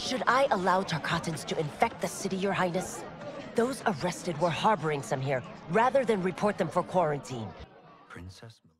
Should I allow Tarkatans to infect the city, Your Highness? Those arrested were harboring some here, rather than report them for quarantine. Princess